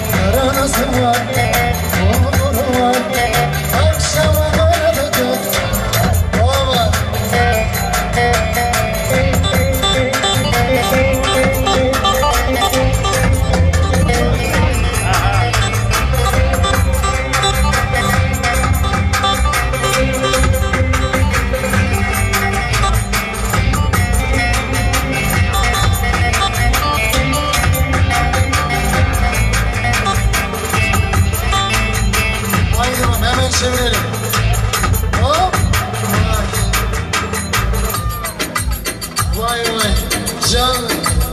Karanası var, umuru var, akşama varacak. O var. Çevirelim. Hop. Vay vay. Canım.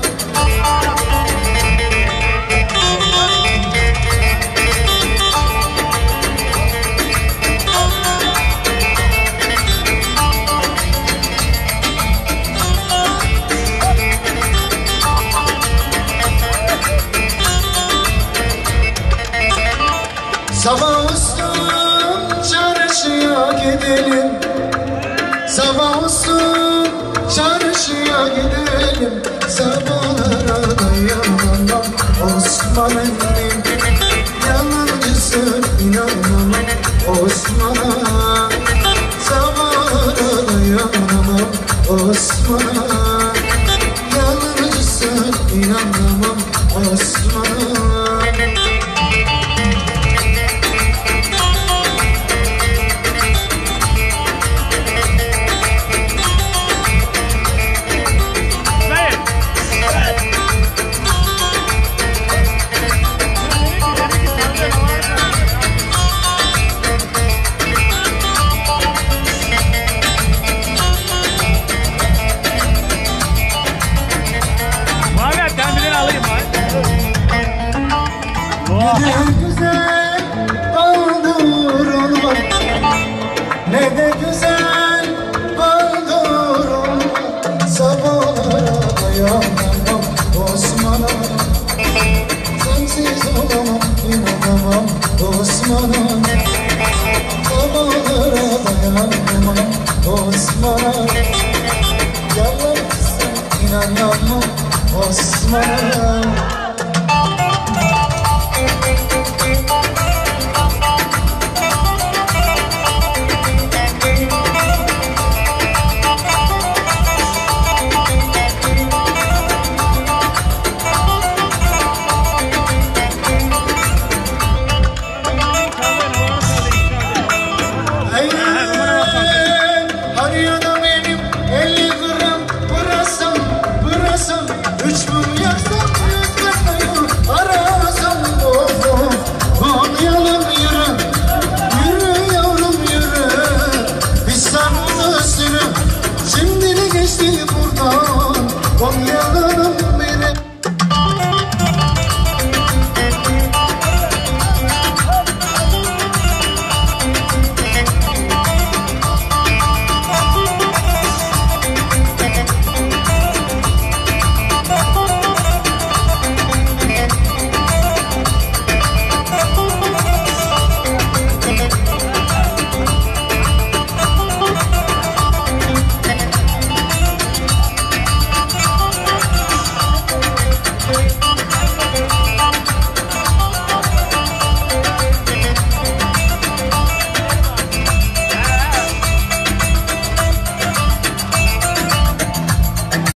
Sabah üstü çarşıya gidelim, sabah olsun çarşıya gidelim. Sabahlara dayanamam Osman emmim, yalancısın inanamam Osman'a. Sabahlara dayanamam Osman'a, yalancısın inanamam Osman'a. Ne de güzel baldır olmak, ne de güzel baldır olmak. Sabahlara dayanamam Osman'a, sensiz olamam inanamam Osman'a. Sabahlara dayanamam Osman'a, yalansın inanamam Osman'a.